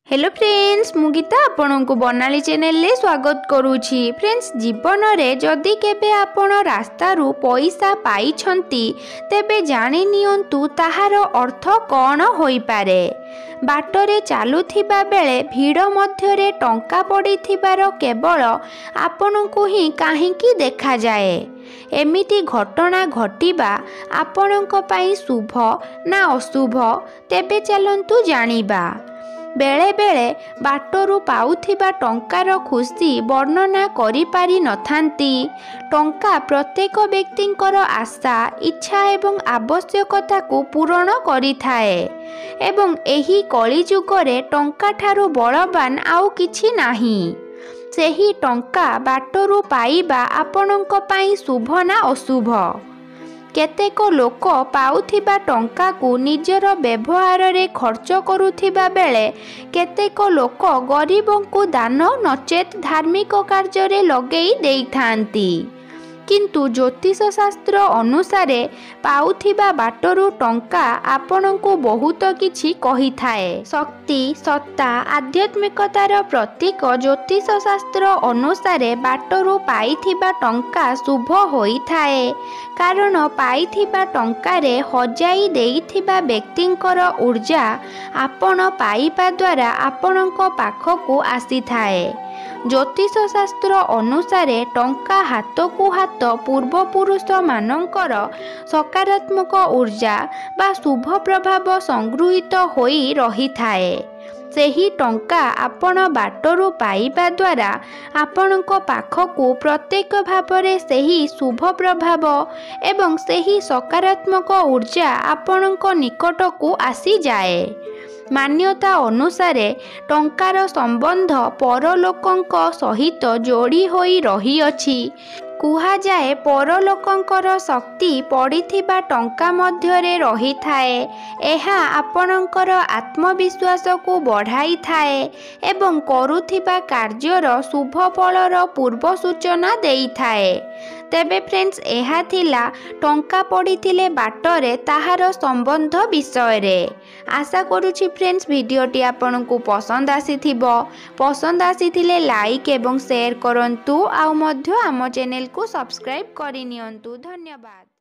Hello friends, मु गीता आपण को बनाली चैनल ले स्वागत करूछि। फ्रेंड्स, जीवन में जदि केबे आपण रास्ता रू पैसा पाई छंती तेबे जानि नियंतु ताहार अर्थ कौन होई पारे। बाटरे चालुथिबा बेले भीड़ मध्यरे टंका पड़िथिबार केवल आपणको ही काहींकी देखा जाए। एमिति घटना घटिबा आपणक पई शुभ ना अशुभ तेबे चलंतु जानिबा। बेले बेले बाटरू पाउथिबा टंकार खुशी वर्णना करि पारि नथांती। टंका प्रत्येक व्यक्तिंकर आशा, इच्छा एवं आवश्यकता को पूरण करिथाए एवं एही कली जुगरे टंका ठारू बलवान आउ किछि नाही। सेही टंका बाटरू पाइबा आपणक पई शुभ ना अशुभ। केतेक लोक पाउथिबा टंका को निजर व्यवहार रे खर्च करुथिबा बेले केतेक लोक गरीबों को दान नचेत धार्मिक कार्य रे लगेई देइथांती। किंतु ज्योतिष शास्त्र अनुसार पाउथिबा बाटरू टंका आपणको बहुत किछि कहि थाए। शक्ति, सत्ता, आध्यात्मिकतार प्रतीक ज्योतिष शास्त्र अनुसार बाटरू पाइथिबा टंका शुभ होई थाए। कारण पाइथिबा टंकारे हजाई देइथिबा व्यक्तिंकर ऊर्जा आपण पाइबा द्वारा आपणक पाखकु आसी थाए। ज्योतिष शास्त्र अनुसार टंका हाथ को हाथ पूर्वपुरुष मानकर सकारात्मक ऊर्जा बा शुभ प्रभाव संगृहित होई रही थाए। सेही टंका आपण बाटरू पाइबा द्वारा आपणक पाखकु प्रत्येक भावरे सेही शुभ प्रभाव एवं सेही सकारात्मक ऊर्जा आपणक निकटकु आसी जाए। मान्यता अनुसार टंकार संबंध परलोकंक सहित जोड़ी होई रही अछि। कुहा जाए परलोकंकर शक्ति पड़िथिबा टंका मध्यरे रही थाए। एहा आपणकर आत्मविश्वास को बढ़ाई थाए एवं करुथिबा कार्यर शुभ फलर पूर्व सूचना देई थाए। तेबे फ्रेंड्स, एहा थिला टंका पड़िथिले बाटरे ताहार संबंध विषय रे। आशा करूछि फ्रेंड्स वीडियोटी आपनकु पसंद आसीथिबो। पसंद आसीथिले लाइक एवं शेयर करंतु आउ मध्य आम चैनल को सब्सक्राइब करि नियंतु। धन्यवाद।